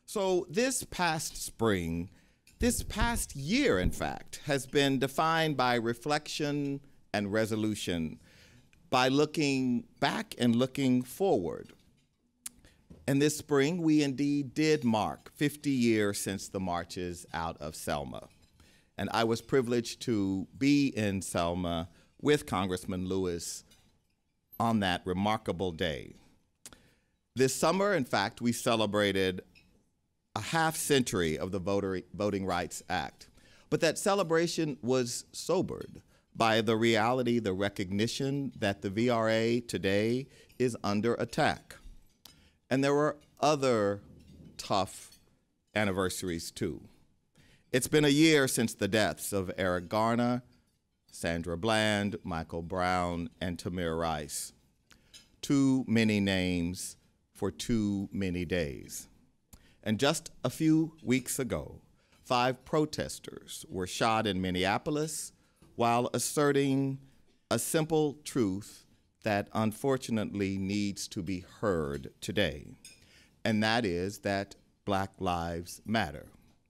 So this past spring, this past year, in fact, has been defined by reflection and resolution, by looking back and looking forward. And this spring, we indeed did mark 50 years since the marches out of Selma. And I was privileged to be in Selma with Congressman Lewis on that remarkable day. This summer, in fact, we celebrated a half century of the Voting Rights Act. But that celebration was sobered by the reality, the recognition that the VRA today is under attack. And there were other tough anniversaries too. It's been a year since the deaths of Eric Garner, Sandra Bland, Michael Brown, and Tamir Rice. Too many names for too many days. And just a few weeks ago, 5 protesters were shot in Minneapolis while asserting a simple truth that unfortunately needs to be heard today, and that is that Black lives matter.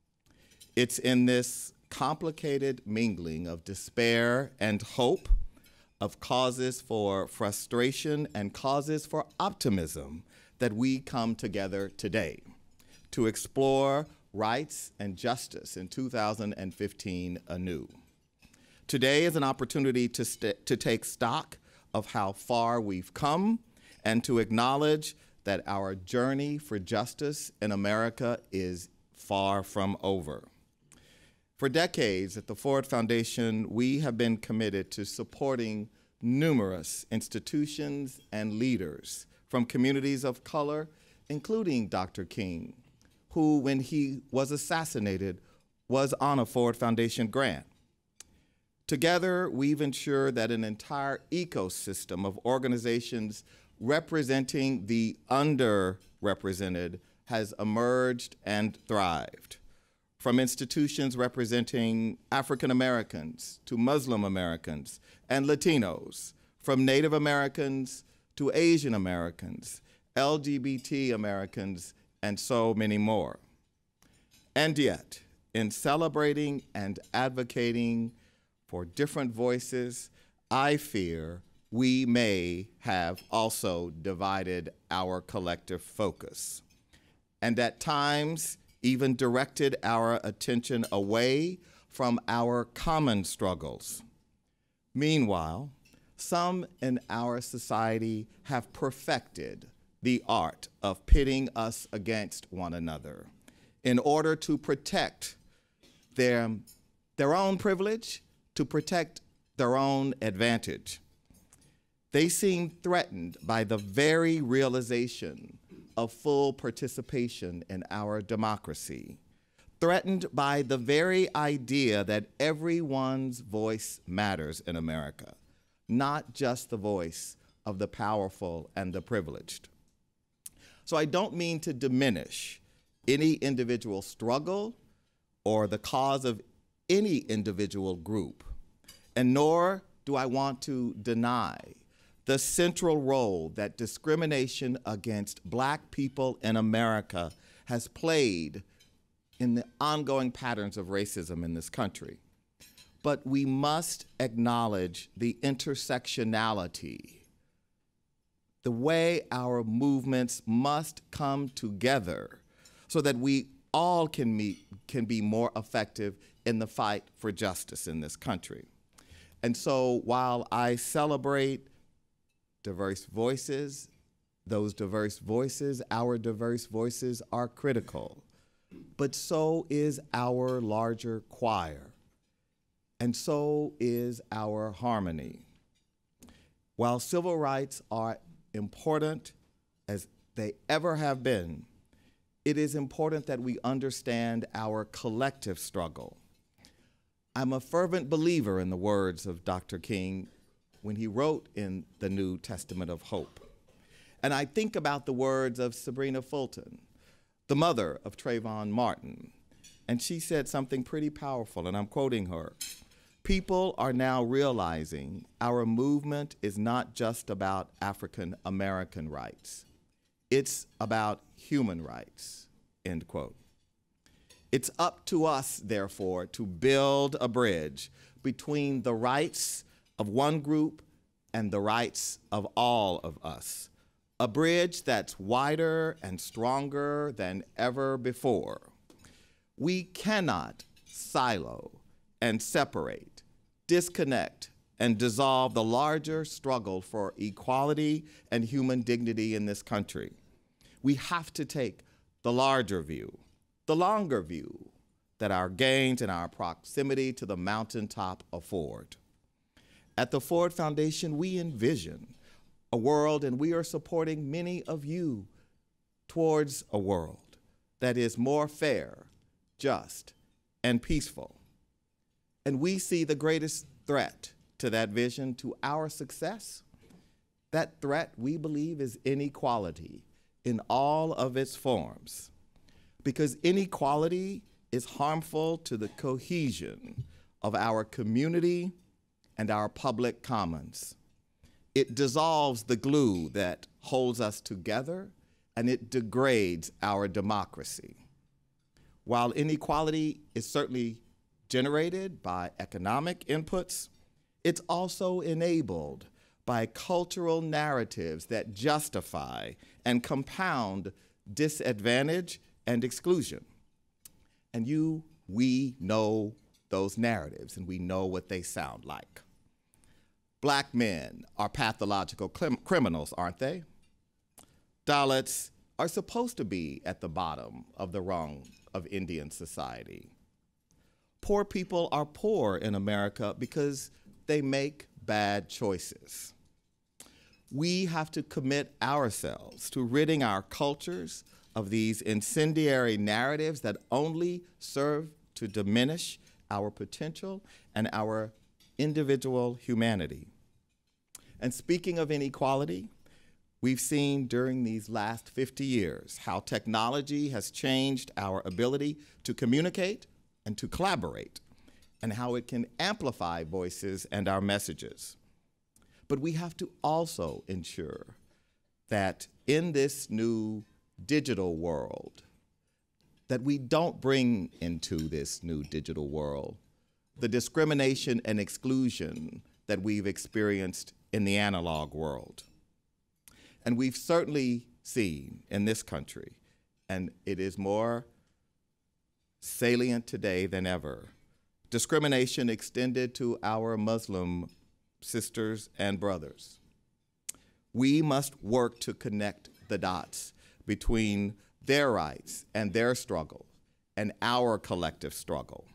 It's in this complicated mingling of despair and hope, of causes for frustration and causes for optimism that we come together today to explore rights and justice in 2015 anew. Today is an opportunity to take stock of how far we've come and to acknowledge that our journey for justice in America is far from over. For decades at the Ford Foundation, we have been committed to supporting numerous institutions and leaders from communities of color, including Dr. King, who, when he was assassinated, was on a Ford Foundation grant. Together, we've ensured that an entire ecosystem of organizations representing the underrepresented has emerged and thrived. From institutions representing African Americans to Muslim Americans and Latinos, from Native Americans to Asian Americans, LGBT Americans, and so many more. And yet, in celebrating and advocating for different voices, I fear we may have also divided our collective focus, and at times even directed our attention away from our common struggles. Meanwhile, some in our society have perfected the art of pitting us against one another in order to protect their own privilege, to protect their own advantage. They seem threatened by the very realization of full participation in our democracy, threatened by the very idea that everyone's voice matters in America, not just the voice of the powerful and the privileged. So I don't mean to diminish any individual struggle or the cause of any individual group, and nor do I want to deny the central role that discrimination against Black people in America has played in the ongoing patterns of racism in this country. But we must acknowledge the intersectionality, the way our movements must come together so that we all can be more effective in the fight for justice in this country. And so while I celebrate diverse voices, those diverse voices, our diverse voices are critical, but so is our larger choir, and so is our harmony. While civil rights are important as they ever have been, it is important that we understand our collective struggle. I'm a fervent believer in the words of Dr. King when he wrote in the New Testament of Hope. And I think about the words of Sabrina Fulton, the mother of Trayvon Martin, and she said something pretty powerful, and I'm quoting her. People are now realizing our movement is not just about African American rights. It's about human rights. end quote. It's up to us, therefore, to build a bridge between the rights of one group and the rights of all of us. A bridge that's wider and stronger than ever before. We cannot silo and separate, disconnect, and dissolve the larger struggle for equality and human dignity in this country. We have to take the larger view, the longer view that our gains and our proximity to the mountaintop afford. At the Ford Foundation, we envision a world, and we are supporting many of you towards a world that is more fair, just, and peaceful. And we see the greatest threat to that vision, to our success. That threat, we believe, is inequality in all of its forms, because inequality is harmful to the cohesion of our community and our public commons. It dissolves the glue that holds us together, and it degrades our democracy. While inequality is certainly generated by economic inputs, it's also enabled by cultural narratives that justify and compound disadvantage and exclusion. And we know those narratives, and we know what they sound like. Black men are pathological criminals, aren't they? Dalits are supposed to be at the bottom of the rung of Indian society. Poor people are poor in America because they make bad choices. We have to commit ourselves to ridding our cultures of these incendiary narratives that only serve to diminish our potential and our individual humanity. And speaking of inequality, we've seen during these last 50 years how technology has changed our ability to communicate and to collaborate, and how it can amplify voices and our messages. But we have to also ensure that in this new digital world, that we don't bring into this new digital world the discrimination and exclusion that we've experienced in the analog world. And we've certainly seen in this country, and it is more salient today than ever, discrimination extended to our Muslim sisters and brothers. We must work to connect the dots between their rights and their struggle and our collective struggle.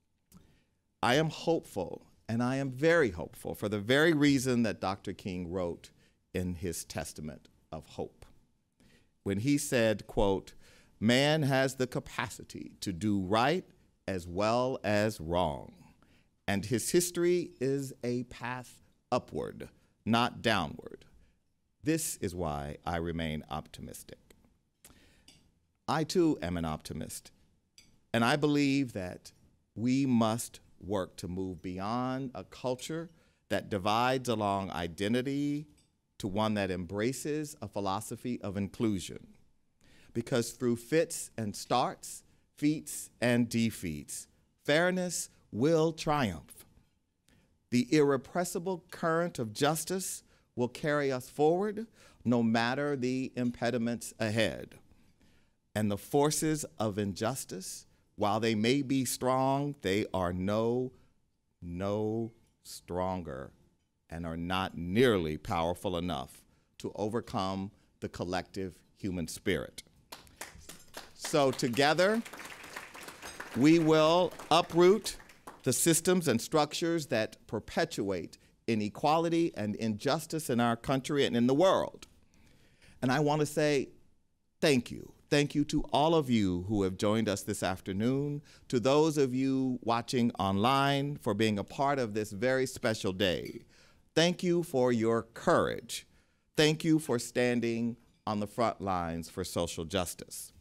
I am hopeful, and I am very hopeful, for the very reason that Dr. King wrote in his Testament of Hope, when he said, quote, "Man has the capacity to do right as well as wrong, and his history is a path upward, not downward. This is why I remain optimistic." I too am an optimist, and I believe that we must work to move beyond a culture that divides along identity to one that embraces a philosophy of inclusion. Because through fits and starts, feats and defeats, fairness will triumph. The irrepressible current of justice will carry us forward no matter the impediments ahead. And the forces of injustice, while they may be strong, they are no stronger and are not nearly powerful enough to overcome the collective human spirit. So together, we will uproot the systems and structures that perpetuate inequality and injustice in our country and in the world. And I want to say thank you. Thank you to all of you who have joined us this afternoon, to those of you watching online for being a part of this very special day. Thank you for your courage. Thank you for standing on the front lines for social justice.